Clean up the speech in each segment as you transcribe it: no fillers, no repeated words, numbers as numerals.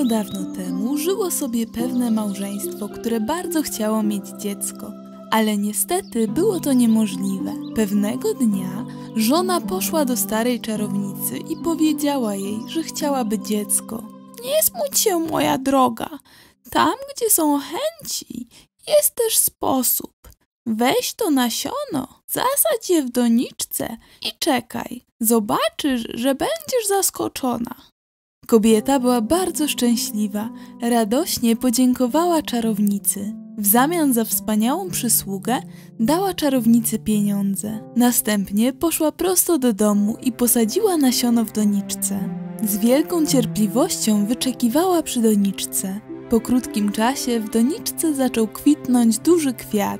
Dawno, dawno temu żyło sobie pewne małżeństwo, które bardzo chciało mieć dziecko, ale niestety było to niemożliwe. Pewnego dnia żona poszła do starej czarownicy i powiedziała jej, że chciałaby dziecko. Nie smuć się, moja droga. Tam, gdzie są chęci, jest też sposób. Weź to nasiono, zasadź je w doniczce i czekaj. Zobaczysz, że będziesz zaskoczona. Kobieta była bardzo szczęśliwa, radośnie podziękowała czarownicy. W zamian za wspaniałą przysługę dała czarownicy pieniądze. Następnie poszła prosto do domu i posadziła nasiono w doniczce. Z wielką cierpliwością wyczekiwała przy doniczce. Po krótkim czasie w doniczce zaczął kwitnąć duży kwiat.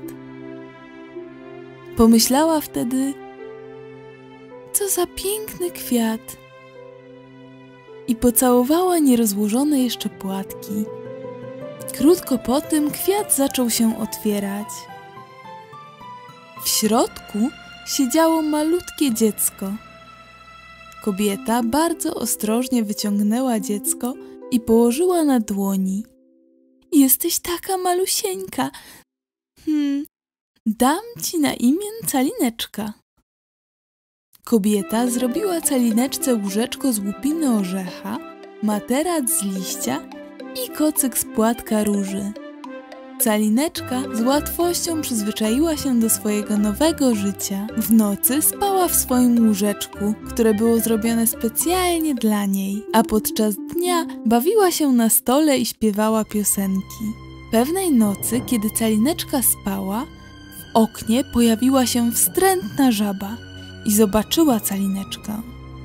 Pomyślała wtedy, co za piękny kwiat. I pocałowała nierozłożone jeszcze płatki. Krótko po tym kwiat zaczął się otwierać. W środku siedziało malutkie dziecko. Kobieta bardzo ostrożnie wyciągnęła dziecko i położyła na dłoni. Jesteś taka malusieńka. Dam ci na imię Calineczka. Kobieta zrobiła Calineczce łóżeczko z łupiny orzecha, materac z liścia i kocyk z płatka róży. Calineczka z łatwością przyzwyczaiła się do swojego nowego życia. W nocy spała w swoim łóżeczku, które było zrobione specjalnie dla niej, a podczas dnia bawiła się na stole i śpiewała piosenki. Pewnej nocy, kiedy Calineczka spała, w oknie pojawiła się wstrętna żaba i zobaczyła Calineczkę.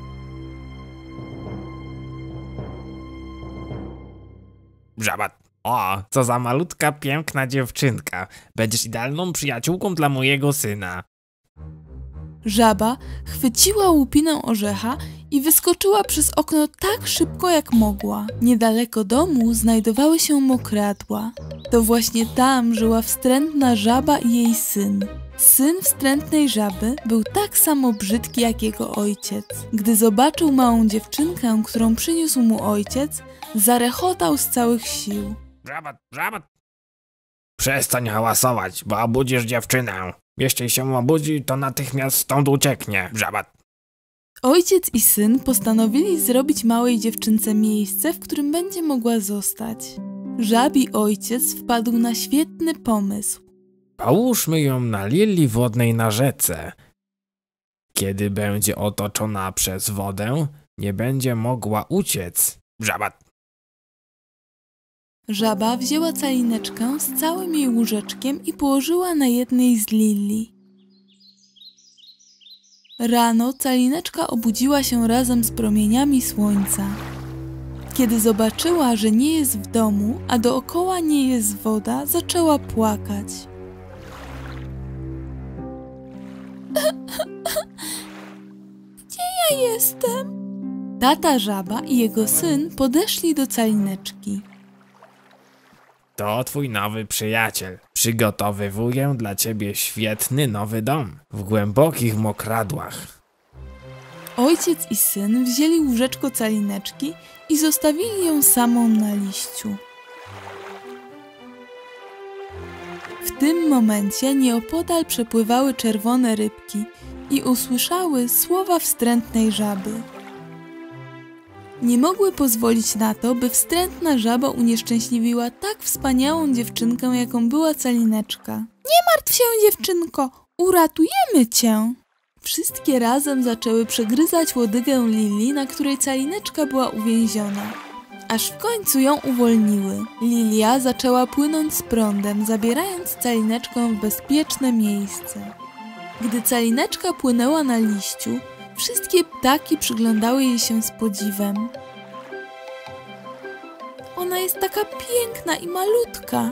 Żaba. O, co za malutka, piękna dziewczynka. Będziesz idealną przyjaciółką dla mojego syna. Żaba chwyciła łupinę orzecha i wyskoczyła przez okno tak szybko jak mogła. Niedaleko domu znajdowały się mokradła. To właśnie tam żyła wstrętna żaba i jej syn. Syn wstrętnej żaby był tak samo brzydki jak jego ojciec. Gdy zobaczył małą dziewczynkę, którą przyniósł mu ojciec, zarechotał z całych sił. Żaba. Przestań hałasować, bo obudzisz dziewczynę. Jeśli się obudzi, to natychmiast stąd ucieknie. Żaba. Ojciec i syn postanowili zrobić małej dziewczynce miejsce, w którym będzie mogła zostać. Żabi ojciec wpadł na świetny pomysł. Połóżmy ją na lilii wodnej na rzece. Kiedy będzie otoczona przez wodę, nie będzie mogła uciec. Żaba. Żaba wzięła Calineczkę z całym jej łóżeczkiem i położyła na jednej z lilii. Rano Calineczka obudziła się razem z promieniami słońca. Kiedy zobaczyła, że nie jest w domu, a dookoła nie jest woda, zaczęła płakać. Gdzie ja jestem? Tata żaba i jego syn podeszli do Calineczki. To twój nowy przyjaciel. Przygotowywuję dla ciebie świetny nowy dom w głębokich mokradłach. Ojciec i syn wzięli łóżeczko Calineczki i zostawili ją samą na liściu. W tym momencie nieopodal przepływały czerwone rybki i usłyszały słowa wstrętnej żaby. Nie mogły pozwolić na to, by wstrętna żaba unieszczęśliwiła tak wspaniałą dziewczynkę, jaką była Calineczka. Nie martw się, dziewczynko, uratujemy cię! Wszystkie razem zaczęły przegryzać łodygę lilii, na której Calineczka była uwięziona. Aż w końcu ją uwolniły. Lilia zaczęła płynąć z prądem, zabierając Calineczkę w bezpieczne miejsce. Gdy Calineczka płynęła na liściu, wszystkie ptaki przyglądały jej się z podziwem. Ona jest taka piękna i malutka.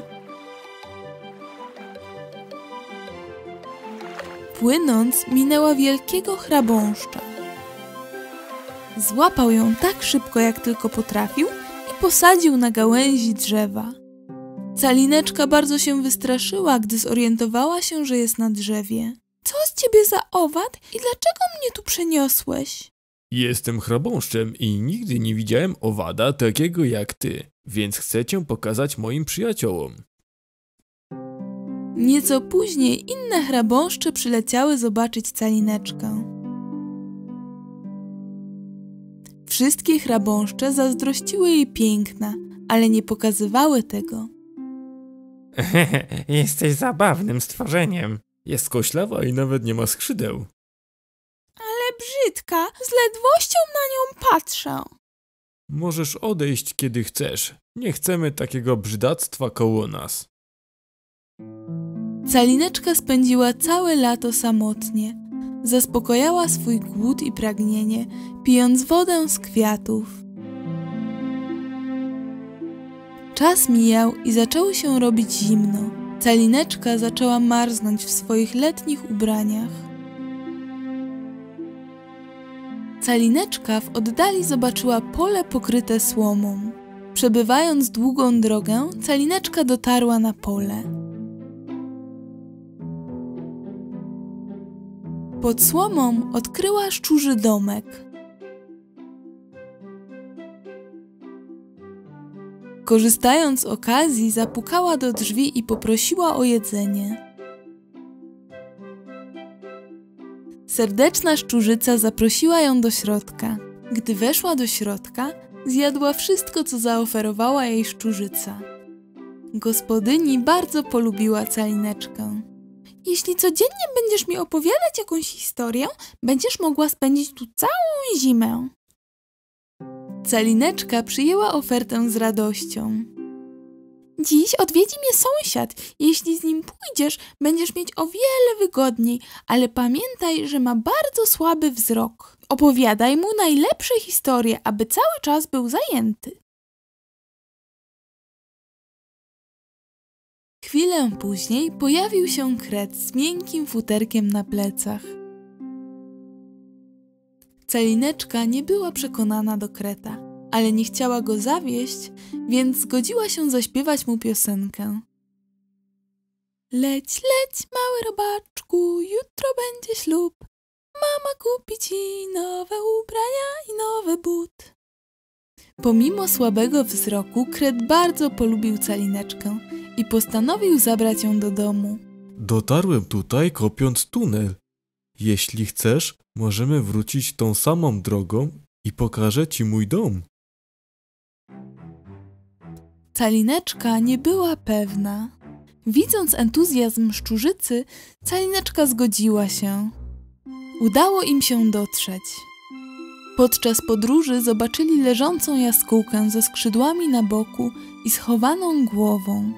Płynąc, minęła wielkiego chrabąszcza. Złapał ją tak szybko, jak tylko potrafił i posadził na gałęzi drzewa. Calineczka bardzo się wystraszyła, gdy zorientowała się, że jest na drzewie. Co z ciebie za owad i dlaczego mnie tu przeniosłeś? Jestem chrabąszczem i nigdy nie widziałem owada takiego jak ty. więc chcę cię pokazać moim przyjaciołom. Nieco później inne chrabąszcze przyleciały zobaczyć Calineczkę. Wszystkie chrabąszcze zazdrościły jej piękna, ale nie pokazywały tego. Jesteś zabawnym stworzeniem. Jest koślawa i nawet nie ma skrzydeł. Ale brzydka, z ledwością na nią patrzę. Możesz odejść, kiedy chcesz. Nie chcemy takiego brzydactwa koło nas. Calineczka spędziła całe lato samotnie. Zaspokojała swój głód i pragnienie, pijąc wodę z kwiatów. Czas mijał i zaczęło się robić zimno. Calineczka zaczęła marznąć w swoich letnich ubraniach. Calineczka w oddali zobaczyła pole pokryte słomą. Przebywając długą drogę, Calineczka dotarła na pole. Pod słomą odkryła szczurzy domek. Korzystając z okazji, zapukała do drzwi i poprosiła o jedzenie. Serdeczna szczurzyca zaprosiła ją do środka. Gdy weszła do środka, zjadła wszystko, co zaoferowała jej szczurzyca. Gospodyni bardzo polubiła Calineczkę. Jeśli codziennie będziesz mi opowiadać jakąś historię, będziesz mogła spędzić tu całą zimę. Calineczka przyjęła ofertę z radością. Dziś odwiedzi mnie sąsiad. Jeśli z nim pójdziesz, będziesz mieć o wiele wygodniej, ale pamiętaj, że ma bardzo słaby wzrok. Opowiadaj mu najlepsze historie, aby cały czas był zajęty. Chwilę później pojawił się kret z miękkim futerkiem na plecach. Calineczka nie była przekonana do kreta, ale nie chciała go zawieść, więc zgodziła się zaśpiewać mu piosenkę. Leć, leć, mały robaczku, jutro będzie ślub. Mama kupi ci nowe ubrania i nowy but. Pomimo słabego wzroku, kret bardzo polubił Calineczkę i postanowił zabrać ją do domu. Dotarłem tutaj, kopiąc tunel. Jeśli chcesz, możemy wrócić tą samą drogą i pokażę ci mój dom. Calineczka nie była pewna. Widząc entuzjazm szczurzycy, Calineczka zgodziła się. Udało im się dotrzeć. Podczas podróży zobaczyli leżącą jaskółkę ze skrzydłami na boku i schowaną głową.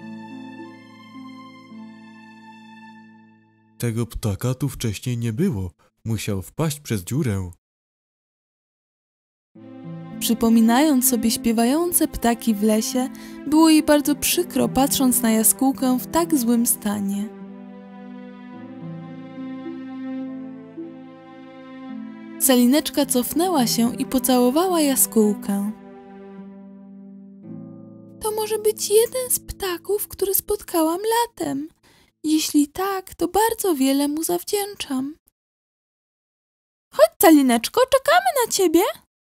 Tego ptaka tu wcześniej nie było. Musiał wpaść przez dziurę. Przypominając sobie śpiewające ptaki w lesie, było jej bardzo przykro, patrząc na jaskółkę w tak złym stanie. Calineczka cofnęła się i pocałowała jaskółkę. To może być jeden z ptaków, który spotkałam latem. Jeśli tak, to bardzo wiele mu zawdzięczam. Chodź, Calineczko, czekamy na ciebie.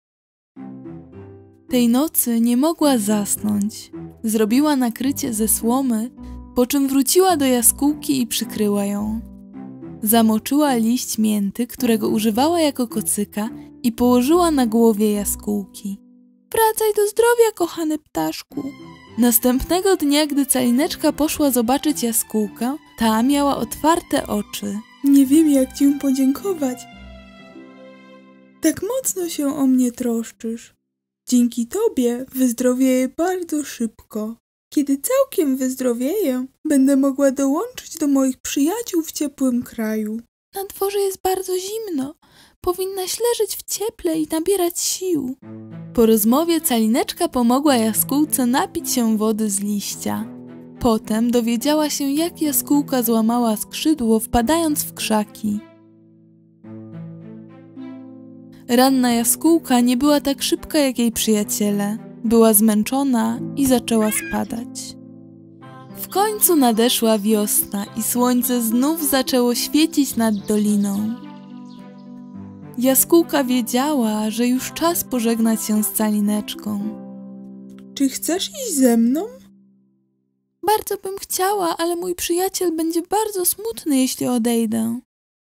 Tej nocy nie mogła zasnąć. Zrobiła nakrycie ze słomy, po czym wróciła do jaskółki i przykryła ją. Zamoczyła liść mięty, którego używała jako kocyka, i położyła na głowie jaskółki. Wracaj do zdrowia, kochany ptaszku. Następnego dnia, gdy Calineczka poszła zobaczyć jaskółkę, ta miała otwarte oczy. Nie wiem, jak ci podziękować. Tak mocno się o mnie troszczysz. Dzięki tobie wyzdrowieję bardzo szybko. Kiedy całkiem wyzdrowieję, będę mogła dołączyć do moich przyjaciół w ciepłym kraju. Na dworze jest bardzo zimno. Powinnaś leżeć w cieple i nabierać sił. Po rozmowie Calineczka pomogła jaskółce napić się wody z liścia. Potem dowiedziała się, jak jaskółka złamała skrzydło, wpadając w krzaki. Ranna jaskółka nie była tak szybka jak jej przyjaciele. Była zmęczona i zaczęła spadać. W końcu nadeszła wiosna i słońce znów zaczęło świecić nad doliną. Jaskółka wiedziała, że już czas pożegnać się z Calineczką. Czy chcesz iść ze mną? Bardzo bym chciała, ale mój przyjaciel będzie bardzo smutny, jeśli odejdę.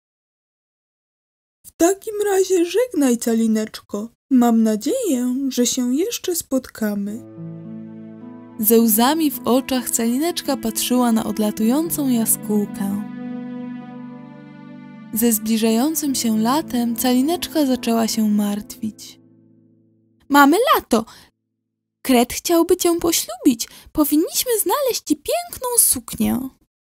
W takim razie żegnaj, Calineczko. Mam nadzieję, że się jeszcze spotkamy. Ze łzami w oczach Calineczka patrzyła na odlatującą jaskółkę. Ze zbliżającym się latem Calineczka zaczęła się martwić. Mamy lato! Kret chciałby cię poślubić. Powinniśmy znaleźć ci piękną suknię.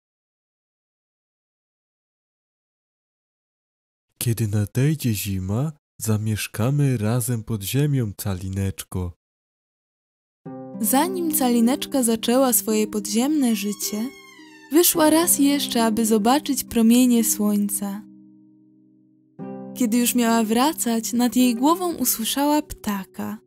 Kiedy nadejdzie zima, zamieszkamy razem pod ziemią, Calineczko. Zanim Calineczka zaczęła swoje podziemne życie, wyszła raz jeszcze, aby zobaczyć promienie słońca. Kiedy już miała wracać, nad jej głową usłyszała ptaka.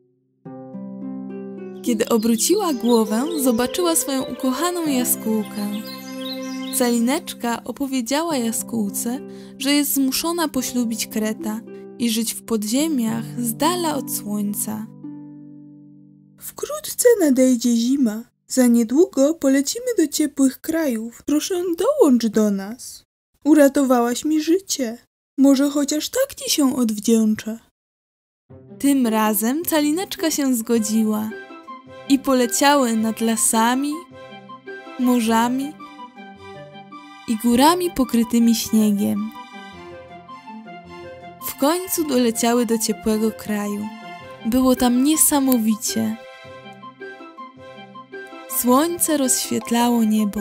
Kiedy obróciła głowę, zobaczyła swoją ukochaną jaskółkę. Calineczka opowiedziała jaskółce, że jest zmuszona poślubić kreta i żyć w podziemiach z dala od słońca. Wkrótce nadejdzie zima. Za niedługo polecimy do ciepłych krajów. Proszę, dołącz do nas. Uratowałaś mi życie. Może chociaż tak ci się odwdzięczę. Tym razem Calineczka się zgodziła i poleciały nad lasami, morzami i górami pokrytymi śniegiem. W końcu doleciały do ciepłego kraju. Było tam niesamowicie. Słońce rozświetlało niebo.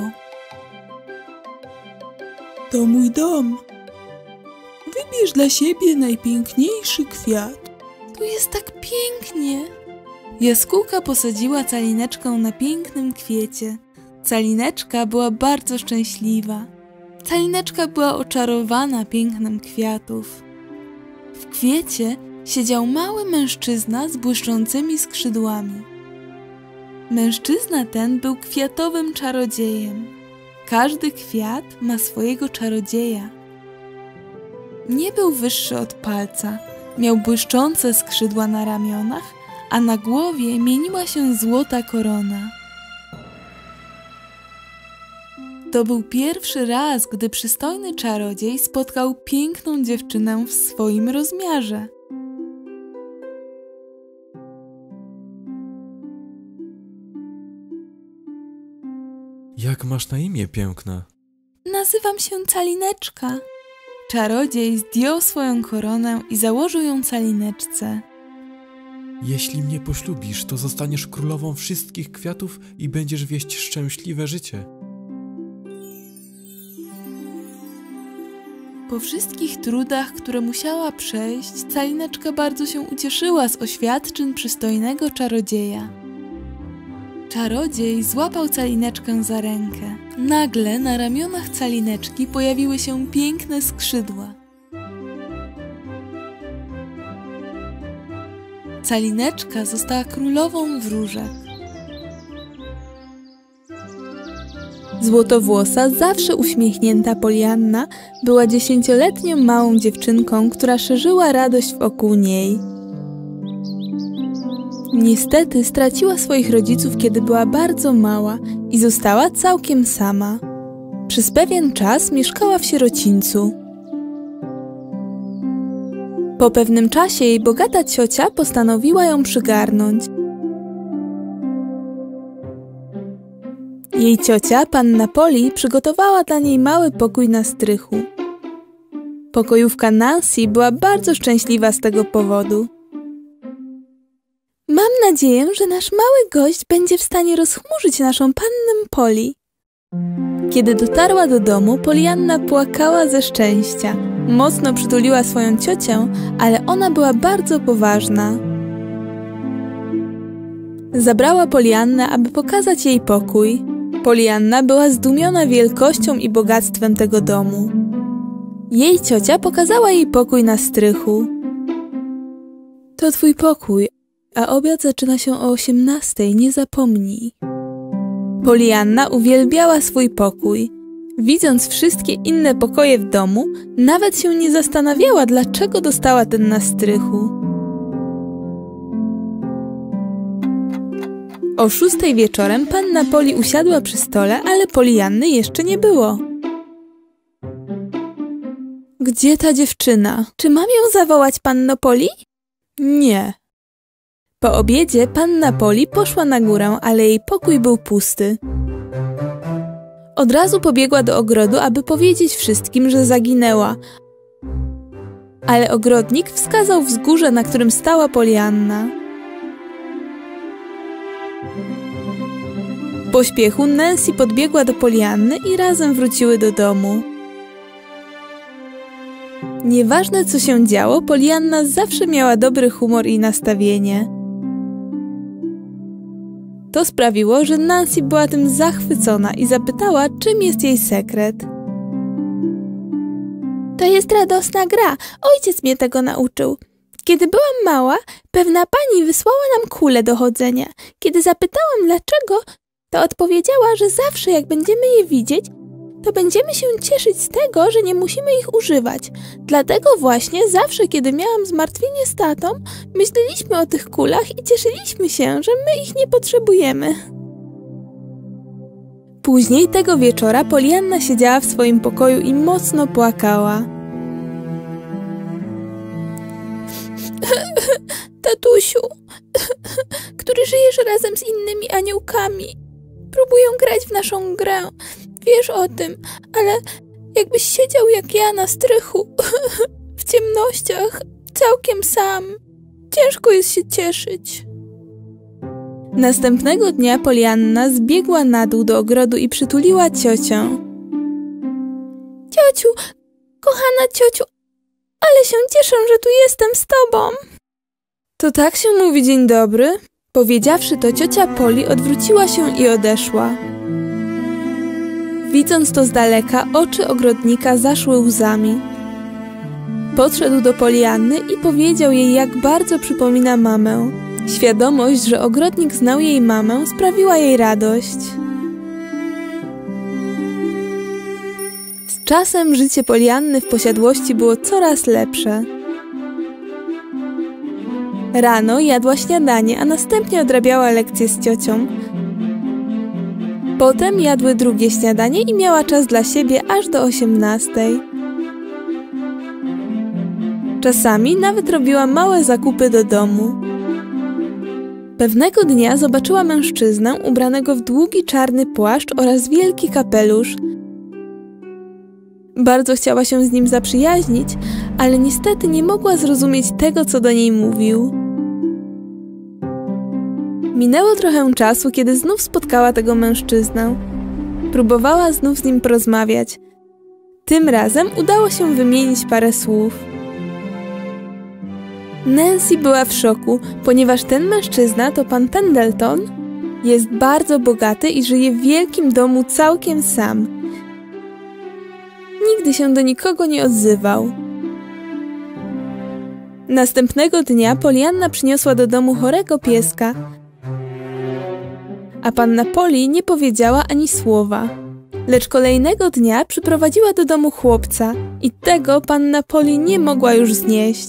To mój dom. Wybierz dla siebie najpiękniejszy kwiat. Tu jest tak pięknie. Jaskółka posadziła Calineczkę na pięknym kwiecie. Calineczka była bardzo szczęśliwa. Calineczka była oczarowana pięknem kwiatów. W kwiecie siedział mały mężczyzna z błyszczącymi skrzydłami. Mężczyzna ten był kwiatowym czarodziejem. Każdy kwiat ma swojego czarodzieja. Nie był wyższy od palca, miał błyszczące skrzydła na ramionach, a na głowie mieniła się złota korona. To był pierwszy raz, gdy przystojny czarodziej spotkał piękną dziewczynę w swoim rozmiarze. Jak masz na imię, piękna? Nazywam się Calineczka. Czarodziej zdjął swoją koronę i założył ją Calineczce. Jeśli mnie poślubisz, to zostaniesz królową wszystkich kwiatów i będziesz wieść szczęśliwe życie. Po wszystkich trudach, które musiała przejść, Calineczka bardzo się ucieszyła z oświadczyn przystojnego czarodzieja. Czarodziej złapał Calineczkę za rękę. Nagle na ramionach Calineczki pojawiły się piękne skrzydła. Calineczka została królową wróżek. Złotowłosa, zawsze uśmiechnięta Polianna była 10-letnią małą dziewczynką, która szerzyła radość wokół niej. Niestety straciła swoich rodziców, kiedy była bardzo mała i została całkiem sama. Przez pewien czas mieszkała w sierocińcu. Po pewnym czasie jej bogata ciocia postanowiła ją przygarnąć. Jej ciocia, panna Poli, przygotowała dla niej mały pokój na strychu. Pokojówka Nancy była bardzo szczęśliwa z tego powodu. Mam nadzieję, że nasz mały gość będzie w stanie rozchmurzyć naszą pannę Poli. Kiedy dotarła do domu, Polianna płakała ze szczęścia. Mocno przytuliła swoją ciocię, ale ona była bardzo poważna. Zabrała Poliannę, aby pokazać jej pokój. Polianna była zdumiona wielkością i bogactwem tego domu. Jej ciocia pokazała jej pokój na strychu. To twój pokój, a obiad zaczyna się o 18:00, nie zapomnij. Polianna uwielbiała swój pokój. Widząc wszystkie inne pokoje w domu, nawet się nie zastanawiała, dlaczego dostała ten na strychu. O 6 wieczorem panna Poli usiadła przy stole, ale Polianny jeszcze nie było. Gdzie ta dziewczyna? Czy mam ją zawołać, panno Poli? Nie. Po obiedzie panna Poli poszła na górę, ale jej pokój był pusty. Od razu pobiegła do ogrodu, aby powiedzieć wszystkim, że zaginęła. Ale ogrodnik wskazał wzgórze, na którym stała Polianna. W pośpiechu Nancy podbiegła do Polianny i razem wróciły do domu. Nieważne co się działo, Polianna zawsze miała dobry humor i nastawienie. To sprawiło, że Nancy była tym zachwycona i zapytała, czym jest jej sekret. To jest radosna gra. Ojciec mnie tego nauczył. Kiedy byłam mała, pewna pani wysłała nam kulę do chodzenia. Kiedy zapytałam dlaczego, to odpowiedziała, że zawsze jak będziemy je widzieć, to będziemy się cieszyć z tego, że nie musimy ich używać. Dlatego właśnie zawsze, kiedy miałam zmartwienie z tatą, myśleliśmy o tych kulach i cieszyliśmy się, że my ich nie potrzebujemy. Później tego wieczora Polianna siedziała w swoim pokoju i mocno płakała. Tatusiu, który żyjesz razem z innymi aniołkami, próbują grać w naszą grę. Wiesz o tym, ale jakbyś siedział jak ja na strychu, w ciemnościach, całkiem sam. Ciężko jest się cieszyć. Następnego dnia Polianna zbiegła na dół do ogrodu i przytuliła ciocię. Ciociu, kochana ciociu, ale się cieszę, że tu jestem z tobą. To tak się mówi dzień dobry? Powiedziawszy to, ciocia Poli odwróciła się i odeszła. Widząc to z daleka, oczy ogrodnika zaszły łzami. Podszedł do Polianny i powiedział jej, jak bardzo przypomina mamę. Świadomość, że ogrodnik znał jej mamę, sprawiła jej radość. Z czasem życie Polianny w posiadłości było coraz lepsze. Rano jadła śniadanie, a następnie odrabiała lekcje z ciocią. Potem jadły drugie śniadanie i miała czas dla siebie aż do 18. Czasami nawet robiła małe zakupy do domu. Pewnego dnia zobaczyła mężczyznę ubranego w długi czarny płaszcz oraz wielki kapelusz. Bardzo chciała się z nim zaprzyjaźnić, ale niestety nie mogła zrozumieć tego, co do niej mówił. Minęło trochę czasu, kiedy znów spotkała tego mężczyznę. Próbowała znów z nim porozmawiać. Tym razem udało się wymienić parę słów. Nancy była w szoku, ponieważ ten mężczyzna to pan Pendleton. Jest bardzo bogaty i żyje w wielkim domu całkiem sam. Nigdy się do nikogo nie odzywał. Następnego dnia Polianna przyniosła do domu chorego pieska, a panna Poli nie powiedziała ani słowa. Lecz kolejnego dnia przyprowadziła do domu chłopca i tego panna Poli nie mogła już znieść.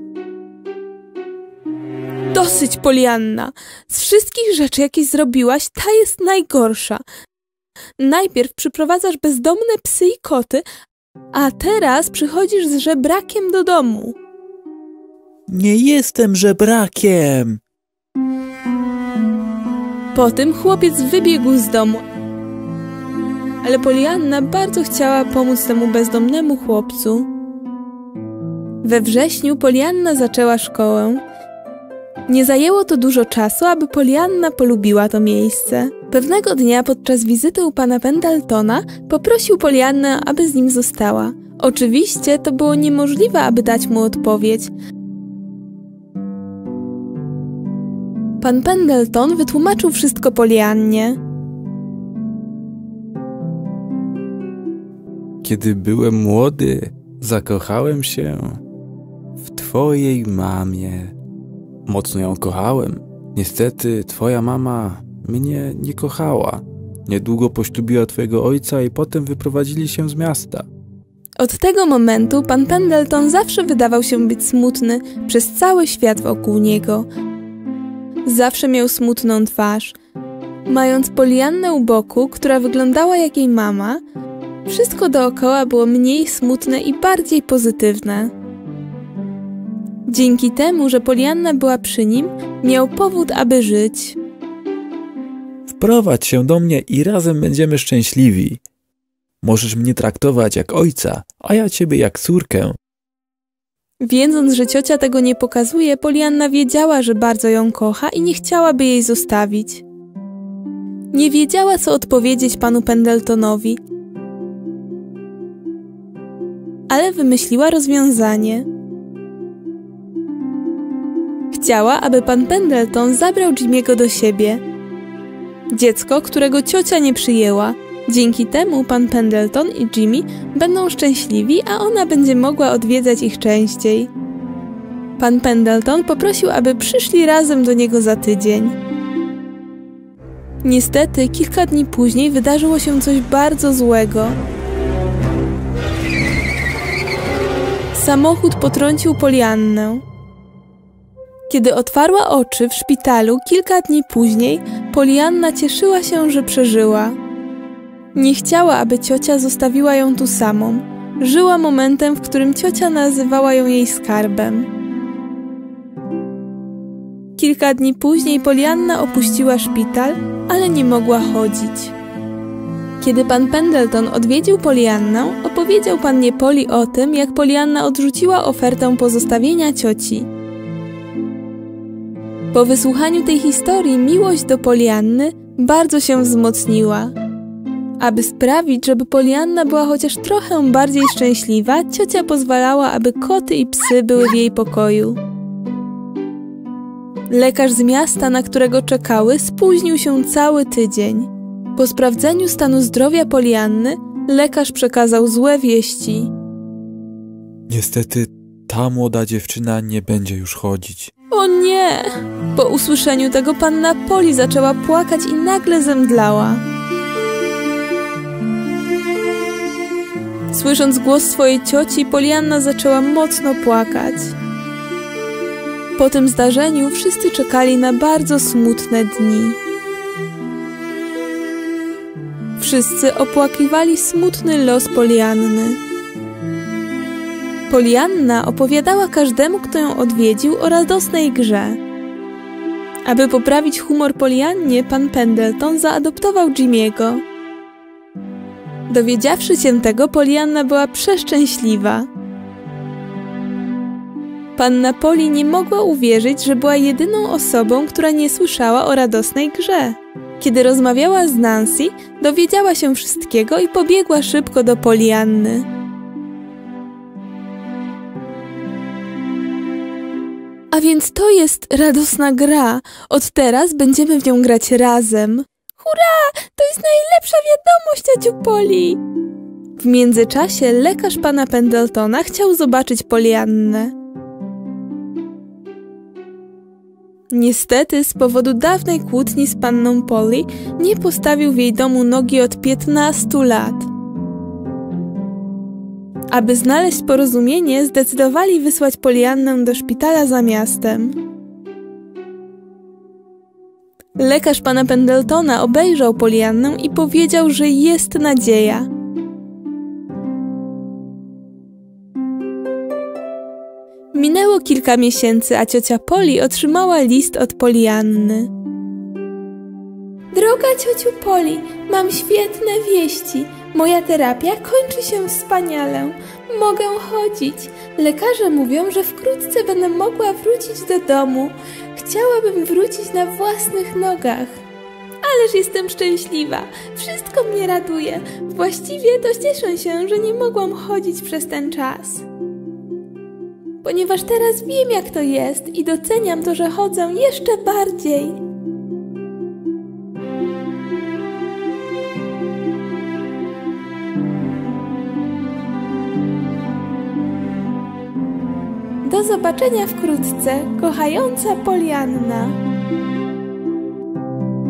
Dosyć, Polianna! Z wszystkich rzeczy, jakie zrobiłaś, ta jest najgorsza. Najpierw przyprowadzasz bezdomne psy i koty, a teraz przychodzisz z żebrakiem do domu. Nie jestem żebrakiem! Potem chłopiec wybiegł z domu, ale Polianna bardzo chciała pomóc temu bezdomnemu chłopcu. We wrześniu Polianna zaczęła szkołę. Nie zajęło to dużo czasu, aby Polianna polubiła to miejsce. Pewnego dnia podczas wizyty u pana Pendletona poprosił Poliannę, aby z nim została. Oczywiście to było niemożliwe, aby dać mu odpowiedź. Pan Pendleton wytłumaczył wszystko Poliannie. Kiedy byłem młody, zakochałem się w twojej mamie. Mocno ją kochałem. Niestety twoja mama mnie nie kochała. Niedługo poślubiła twojego ojca i potem wyprowadzili się z miasta. Od tego momentu pan Pendleton zawsze wydawał się być smutny przez cały świat wokół niego. Zawsze miał smutną twarz. Mając Poliannę u boku, która wyglądała jak jej mama, wszystko dookoła było mniej smutne i bardziej pozytywne. Dzięki temu, że Polianna była przy nim, miał powód, aby żyć. Wprowadź się do mnie i razem będziemy szczęśliwi. Możesz mnie traktować jak ojca, a ja ciebie jak córkę. Wiedząc, że ciocia tego nie pokazuje, Polianna wiedziała, że bardzo ją kocha i nie chciałaby jej zostawić. Nie wiedziała, co odpowiedzieć panu Pendletonowi, ale wymyśliła rozwiązanie. Chciała, aby pan Pendleton zabrał Jimmy'ego do siebie. Dziecko, którego ciocia nie przyjęła. Dzięki temu pan Pendleton i Jimmy będą szczęśliwi, a ona będzie mogła odwiedzać ich częściej. Pan Pendleton poprosił, aby przyszli razem do niego za tydzień. Niestety, kilka dni później wydarzyło się coś bardzo złego. Samochód potrącił Poliannę. Kiedy otwarła oczy w szpitalu kilka dni później, Polianna cieszyła się, że przeżyła. Nie chciała, aby ciocia zostawiła ją tu samą. Żyła momentem, w którym ciocia nazywała ją jej skarbem. Kilka dni później Polianna opuściła szpital, ale nie mogła chodzić. Kiedy pan Pendleton odwiedził Poliannę, opowiedział pannie Poli o tym, jak Polianna odrzuciła ofertę pozostawienia cioci. Po wysłuchaniu tej historii miłość do Polianny bardzo się wzmocniła. Aby sprawić, żeby Polianna była chociaż trochę bardziej szczęśliwa, ciocia pozwalała, aby koty i psy były w jej pokoju. Lekarz z miasta, na którego czekały, spóźnił się cały tydzień. Po sprawdzeniu stanu zdrowia Polianny, lekarz przekazał złe wieści. Niestety, ta młoda dziewczyna nie będzie już chodzić. O nie! Po usłyszeniu tego panna Poli zaczęła płakać i nagle zemdlała. Słysząc głos swojej cioci, Polianna zaczęła mocno płakać. Po tym zdarzeniu wszyscy czekali na bardzo smutne dni. Wszyscy opłakiwali smutny los Polianny. Polianna opowiadała każdemu, kto ją odwiedził, o radosnej grze. Aby poprawić humor Poliannie, pan Pendleton zaadoptował Jimmy'ego. Dowiedziawszy się tego, Polianna była przeszczęśliwa. Panna Poli nie mogła uwierzyć, że była jedyną osobą, która nie słyszała o radosnej grze. Kiedy rozmawiała z Nancy, dowiedziała się wszystkiego i pobiegła szybko do Polianny. A więc to jest radosna gra. Od teraz będziemy w nią grać razem. Hurra! To jest najlepsza wiadomość, ciociu Poli! W międzyczasie lekarz pana Pendletona chciał zobaczyć Poliannę. Niestety, z powodu dawnej kłótni z panną Poli nie postawił w jej domu nogi od 15 lat. Aby znaleźć porozumienie, zdecydowali wysłać Poliannę do szpitala za miastem. Lekarz pana Pendletona obejrzał Poliannę i powiedział, że jest nadzieja. Minęło kilka miesięcy, a ciocia Poli otrzymała list od Polianny. Droga ciociu Poli, mam świetne wieści. Moja terapia kończy się wspaniale. Mogę chodzić. Lekarze mówią, że wkrótce będę mogła wrócić do domu. Chciałabym wrócić na własnych nogach. Ależ jestem szczęśliwa. Wszystko mnie raduje. Właściwie to cieszę się, że nie mogłam chodzić przez ten czas. Ponieważ teraz wiem, jak to jest i doceniam to, że chodzę jeszcze bardziej. Do zobaczenia wkrótce, kochająca Polianna.